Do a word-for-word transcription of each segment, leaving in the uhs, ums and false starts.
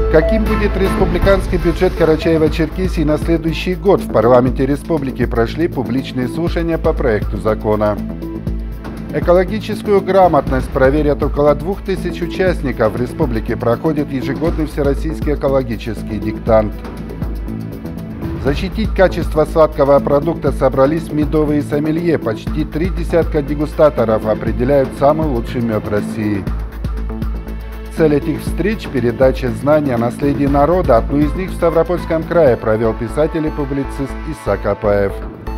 Каким будет республиканский бюджет Карачаево-Черкесии на следующий год? В парламенте республики прошли публичные слушания по проекту закона. Экологическую грамотность проверят около двух тысяч участников. В республике проходит ежегодный всероссийский экологический диктант. Защитить качество сладкого продукта собрались медовые сомелье. Почти три десятка дегустаторов определяют самый лучший мед России. Цель этих встреч – передача знаний о наследии народа. Одну из них в Ставропольском крае провел писатель и публицист Исаак Апаев.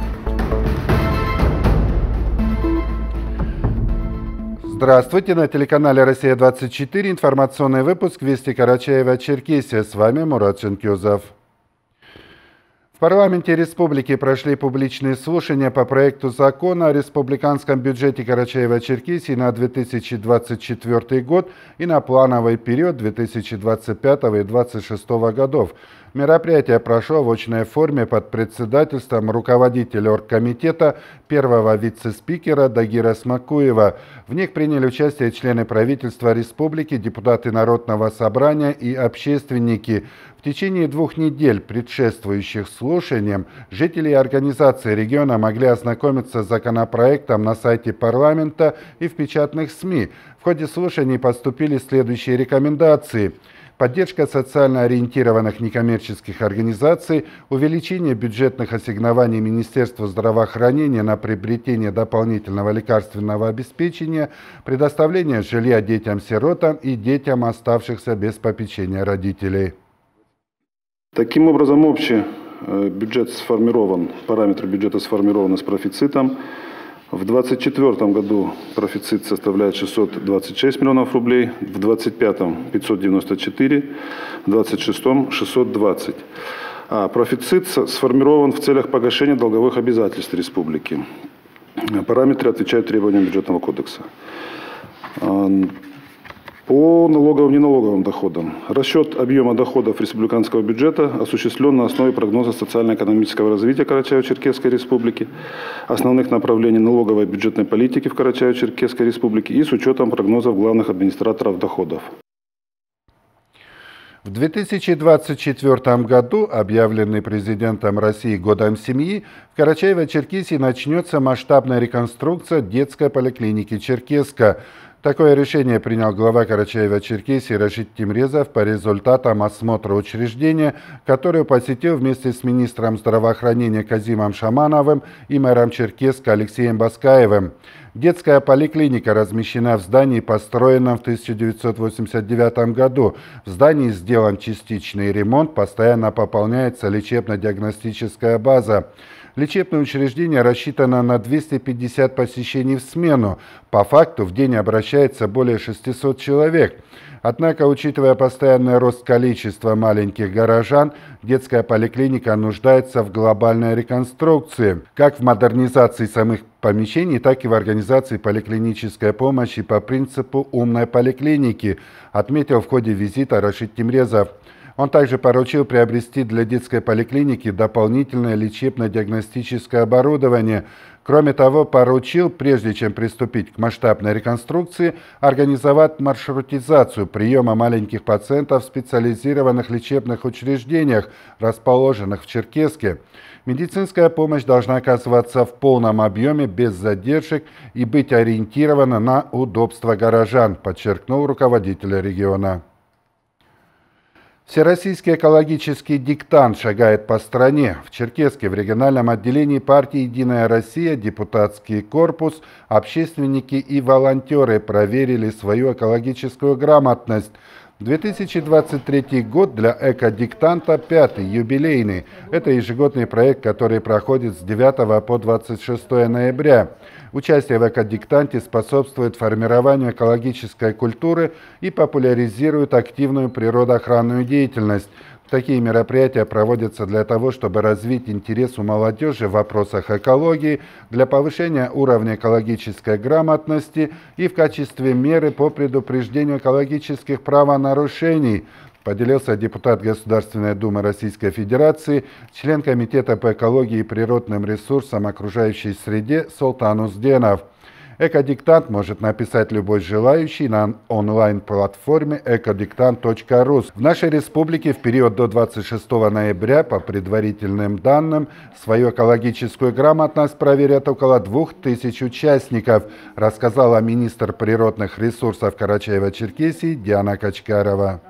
Здравствуйте! На телеканале «Россия двадцать четыре» информационный выпуск «Вести Карачаево-Черкесия». С вами Мурат Ченкезов. В парламенте республики прошли публичные слушания по проекту закона о республиканском бюджете Карачаево-Черкесии на две тысячи двадцать четвёртый год и на плановый период две тысячи двадцать пятого и две тысячи двадцать шестого годов. Мероприятие прошло в очной форме под председательством руководителя оргкомитета первого вице-спикера Дагира Смакуева. В них приняли участие члены правительства республики, депутаты Народного собрания и общественники. В течение двух недель, предшествующих слушаниям, жители и организации региона могли ознакомиться с законопроектом на сайте парламента и в печатных СМИ. В ходе слушаний поступили следующие рекомендации: поддержка социально ориентированных некоммерческих организаций, увеличение бюджетных ассигнований Министерству здравоохранения на приобретение дополнительного лекарственного обеспечения, предоставление жилья детям-сиротам и детям, оставшихся без попечения родителей. Таким образом, общий бюджет сформирован, параметры бюджета сформированы с профицитом. В две тысячи двадцать четвёртом году профицит составляет шестьсот двадцать шесть миллионов рублей, в две тысячи двадцать пятом – пятьсот девяносто четыре, в две тысячи двадцать шестом – шестьсот двадцать. А профицит сформирован в целях погашения долговых обязательств республики. Параметры отвечают требованиям бюджетного кодекса. По налоговым и неналоговым доходам. Расчет объема доходов республиканского бюджета осуществлен на основе прогноза социально-экономического развития Карачаево-Черкесской республики, основных направлений налоговой и бюджетной политики в Карачаево-Черкесской республике и с учетом прогнозов главных администраторов доходов. В две тысячи двадцать четвёртом году, объявленный президентом России Годом семьи, в Карачаево-Черкесии начнется масштабная реконструкция детской поликлиники «Черкесска». Такое решение принял глава Карачаево-Черкесии Рашид Тимрезов по результатам осмотра учреждения, который посетил вместе с министром здравоохранения Казимом Шамановым и мэром Черкесска Алексеем Баскаевым. Детская поликлиника размещена в здании, построенном в тысяча девятьсот восемьдесят девятом году. В здании сделан частичный ремонт, постоянно пополняется лечебно-диагностическая база. Лечебное учреждение рассчитано на двести пятьдесят посещений в смену. По факту в день обращается более шестисот человек. Однако, учитывая постоянный рост количества маленьких горожан, детская поликлиника нуждается в глобальной реконструкции, как в модернизации самих помещений, так и в организации поликлинической помощи по принципу умной поликлиники, отметил в ходе визита Рашид Тимрезов. Он также поручил приобрести для детской поликлиники дополнительное лечебно-диагностическое оборудование. Кроме того, поручил, прежде чем приступить к масштабной реконструкции, организовать маршрутизацию приема маленьких пациентов в специализированных лечебных учреждениях, расположенных в Черкесске. Медицинская помощь должна оказываться в полном объеме, без задержек и быть ориентирована на удобство горожан, подчеркнул руководитель региона. Всероссийский экологический диктант шагает по стране. В Черкесске в региональном отделении партии «Единая Россия» депутатский корпус, общественники и волонтеры проверили свою экологическую грамотность. две тысячи двадцать третий год для экодиктанта пятый, юбилейный. Это ежегодный проект, который проходит с девятого по двадцать шестое ноября. Участие в экодиктанте способствует формированию экологической культуры и популяризирует активную природоохранную деятельность. Такие мероприятия проводятся для того, чтобы развить интерес у молодежи в вопросах экологии, для повышения уровня экологической грамотности и в качестве меры по предупреждению экологических правонарушений, поделился депутат Государственной Думы Российской Федерации, член Комитета по экологии и природным ресурсам окружающей среде Солтан Узденов. Экодиктант может написать любой желающий на онлайн-платформе экодиктант точка ру. В нашей республике в период до двадцать шестого ноября, по предварительным данным, свою экологическую грамотность проверят около двух тысяч участников, рассказала министр природных ресурсов Карачаево-Черкесии Диана Качкарова.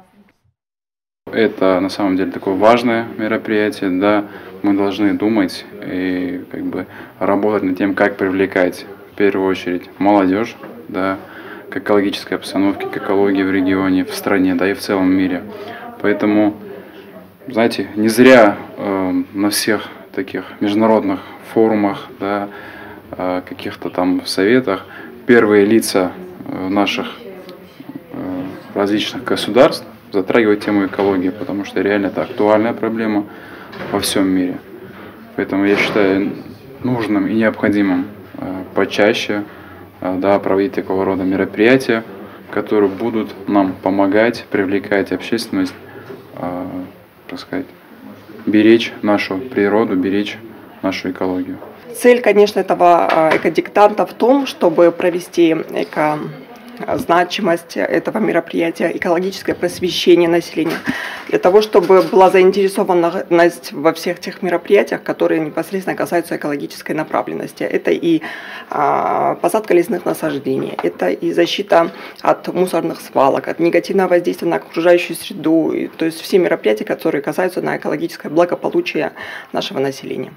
Это на самом деле такое важное мероприятие, да, мы должны думать и как бы работать над тем, как привлекать в первую очередь молодежь, да, к экологической обстановке, к экологии в регионе, в стране, да и в целом мире. Поэтому, знаете, не зря э, на всех таких международных форумах, да, э, каких-то там советах первые лица э, наших э, различных государств затрагивать тему экологии, потому что реально это актуальная проблема во всем мире. Поэтому я считаю нужным и необходимым э, почаще э, да, проводить такого рода мероприятия, которые будут нам помогать, привлекать общественность, э, так сказать, беречь нашу природу, беречь нашу экологию. Цель, конечно, этого экодиктанта в том, чтобы провести эко значимость этого мероприятия, экологическое просвещение населения, для того, чтобы была заинтересованность во всех тех мероприятиях, которые непосредственно касаются экологической направленности. Это и а, посадка лесных насаждений, это и защита от мусорных свалок, от негативного воздействия на окружающую среду, и, то есть все мероприятия, которые касаются на экологическое благополучие нашего населения.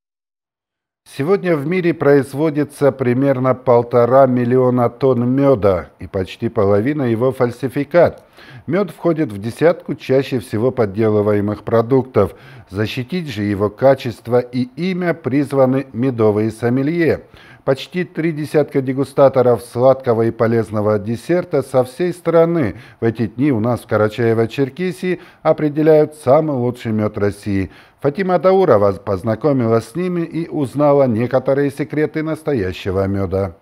Сегодня в мире производится примерно полтора миллиона тонн меда, и почти половина его фальсификат. Мед входит в десятку чаще всего подделываемых продуктов. Защитить же его качество и имя призваны медовые сомелье. Почти три десятка дегустаторов сладкого и полезного десерта со всей страны в эти дни у нас в Карачаево-Черкесии определяют самый лучший мед России. Фатима Даурова познакомилась с ними и узнала некоторые секреты настоящего меда.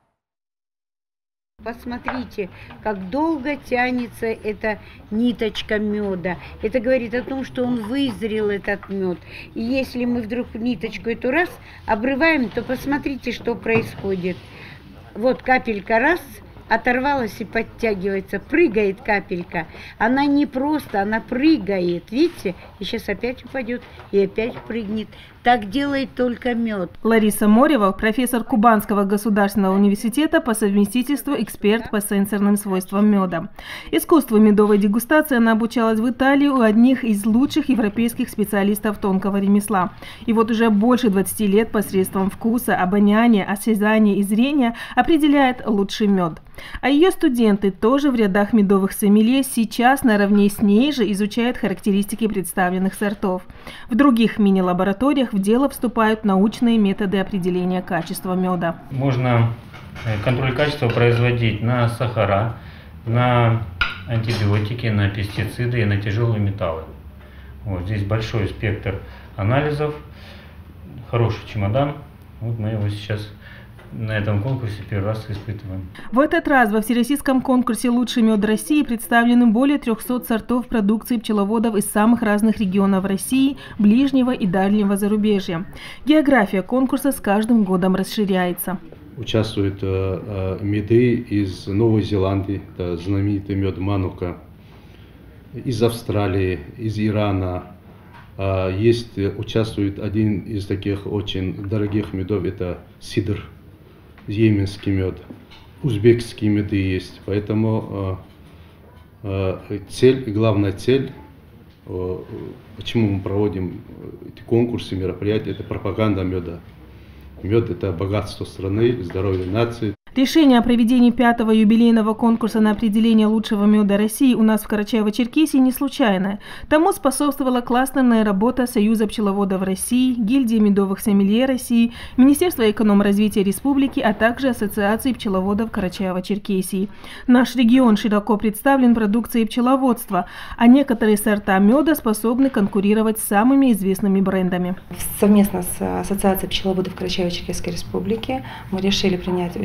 Посмотрите, как долго тянется эта ниточка меда. Это говорит о том, что он вызрел, этот мед. И если мы вдруг ниточку эту раз обрываем, то посмотрите, что происходит. Вот капелька раз, оторвалась и подтягивается, прыгает капелька. Она не просто, она прыгает, видите? И сейчас опять упадет и опять прыгнет. Так делает только мед. Лариса Морева, профессор Кубанского государственного университета, по совместительству эксперт по сенсорным свойствам меда. Искусству медовой дегустации она обучалась в Италии у одних из лучших европейских специалистов тонкого ремесла. И вот уже больше двадцати лет посредством вкуса, обоняния, осязания и зрения определяет лучший мед. А ее студенты тоже в рядах медовых сомелье сейчас наравне с ней же изучают характеристики представленных сортов. В других мини-лабораториях в дело вступают научные методы определения качества меда. Можно контроль качества производить на сахара, на антибиотики, на пестициды и на тяжелые металлы. Вот здесь большой спектр анализов, хороший чемодан. Вот мы его сейчас на этом конкурсе первый раз испытываем. В этот раз во всероссийском конкурсе «Лучший мед России» представлены более трёхсот сортов продукции пчеловодов из самых разных регионов России, ближнего и дальнего зарубежья. География конкурса с каждым годом расширяется. Участвуют э, меды из Новой Зеландии, это знаменитый мед Манука, из Австралии, из Ирана. Э, есть, участвует один из таких очень дорогих медов, это сидр. Йеменский мед, узбекские меды есть, поэтому э, э, цель, главная цель, э, почему мы проводим эти конкурсы, мероприятия, это пропаганда меда. Мед – это богатство страны, здоровье нации. Решение о проведении пятого юбилейного конкурса на определение лучшего меда России у нас в Карачаево-Черкесии не случайное. Тому способствовала кластерная работа Союза пчеловодов России, гильдии медовых сомелье России, Министерства экономразвития республики, а также Ассоциации пчеловодов Карачаево-Черкесии. Наш регион широко представлен продукцией пчеловодства, а некоторые сорта меда способны конкурировать с самыми известными брендами. Совместно с Ассоциацией пчеловодов Карачаево-Черкесской республики мы решили принять у себя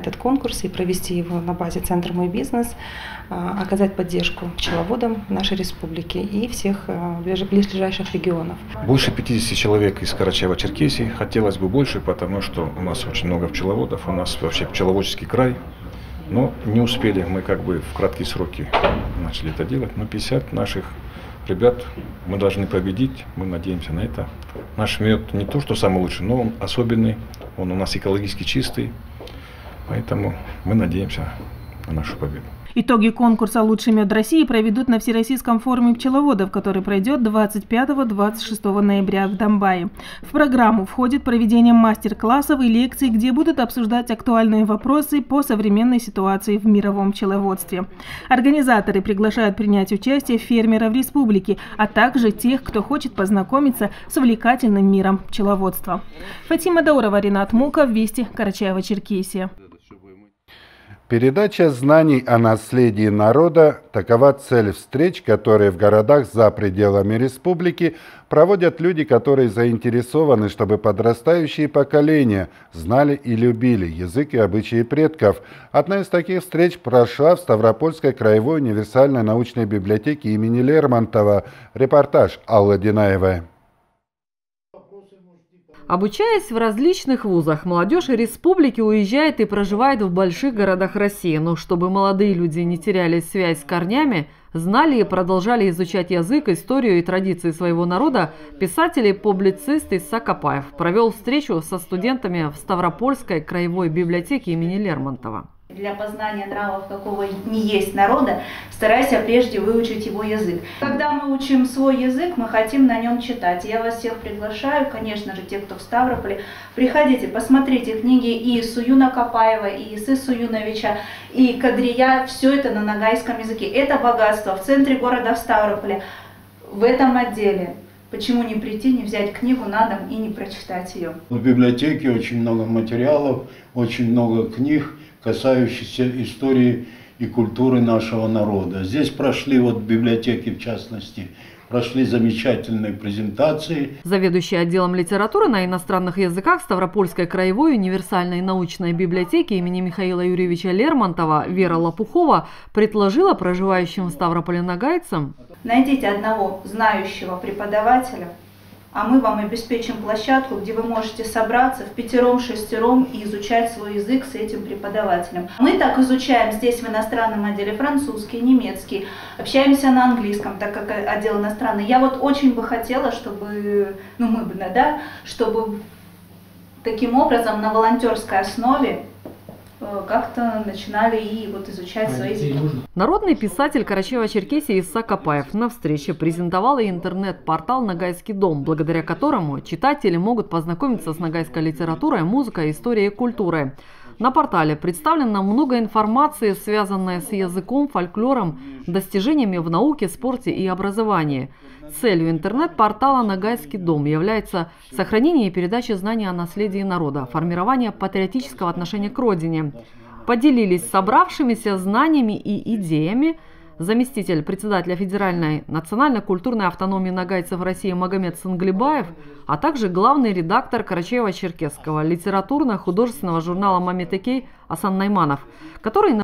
этот конкурс и провести его на базе Центра «Мой бизнес», оказать поддержку пчеловодам нашей республики и всех ближайших регионов. Больше пятидесяти человек из Карачаево-Черкесии. Хотелось бы больше, потому что у нас очень много пчеловодов, у нас вообще пчеловодческий край. Но не успели, мы как бы в краткие сроки начали это делать. Но пятьдесят наших ребят мы должны победить, мы надеемся на это. Наш мед не то, что самый лучший, но он особенный, он у нас экологически чистый, поэтому мы надеемся на нашу победу. Итоги конкурса «Лучший мед России» проведут на Всероссийском форуме пчеловодов, который пройдет двадцать пятого — двадцать шестого ноября в Домбае. В программу входит проведение мастер-классов и лекций, где будут обсуждать актуальные вопросы по современной ситуации в мировом пчеловодстве. Организаторы приглашают принять участие фермеров республики, а также тех, кто хочет познакомиться с увлекательным миром пчеловодства. Фатима Даурова, Ринат Муков, Вести, Карачаево-Черкесия. Передача знаний о наследии народа – такова цель встреч, которые в городах за пределами республики проводят люди, которые заинтересованы, чтобы подрастающие поколения знали и любили язык и обычаи предков. Одна из таких встреч прошла в Ставропольской краевой универсальной научной библиотеке имени Лермонтова. Репортаж Аллы Динаевой. Обучаясь в различных вузах, молодежь республики уезжает и проживает в больших городах России. Но чтобы молодые люди не теряли связь с корнями, знали и продолжали изучать язык, историю и традиции своего народа, писатель и публицист Исаак Капаев провел встречу со студентами в Ставропольской краевой библиотеке имени Лермонтова. Для познания нравов какого ни есть народа, старайся прежде выучить его язык. Когда мы учим свой язык, мы хотим на нем читать. Я вас всех приглашаю, конечно же, те, кто в Ставрополе, приходите, посмотрите книги и Суюна Капаева, и Исы Суюновича, и Кадрия, все это на ногайском языке. Это богатство в центре города в Ставрополе, в этом отделе. Почему не прийти, не взять книгу на дом и не прочитать ее? В библиотеке очень много материалов, очень много книг, касающихся истории и культуры нашего народа. Здесь прошли, вот в библиотеке в частности, прошли замечательные презентации. Заведующая отделом литературы на иностранных языках Ставропольской краевой универсальной научной библиотеки имени Михаила Юрьевича Лермонтова Вера Лопухова предложила проживающим в Ставрополе нагайцам: найдите одного знающего преподавателя, а мы вам обеспечим площадку, где вы можете собраться в пятером-шестером и изучать свой язык с этим преподавателем. Мы так изучаем здесь в иностранном отделе французский, немецкий, общаемся на английском, так как отдел иностранный. Я вот очень бы хотела, чтобы, ну мы бы, да, чтобы таким образом на волонтерской основе как-то начинали и вот изучать свои языки. Народный писатель Карачаево-Черкесии Исаак Капаев на встрече презентовал и интернет-портал «Ногайский дом», благодаря которому читатели могут познакомиться с ногайской литературой, музыкой, историей и культурой. На портале представлено много информации, связанной с языком, фольклором, достижениями в науке, спорте и образовании. Целью интернет-портала «Ногайский дом» является сохранение и передача знаний о наследии народа, формирование патриотического отношения к родине. Поделились собравшимися знаниями и идеями заместитель председателя Федеральной национально-культурной автономии ногайцев России Магомед Санглибаев, а также главный редактор Карачаево-Черкесского литературно-художественного журнала «Мамитекей» Асан Найманов, который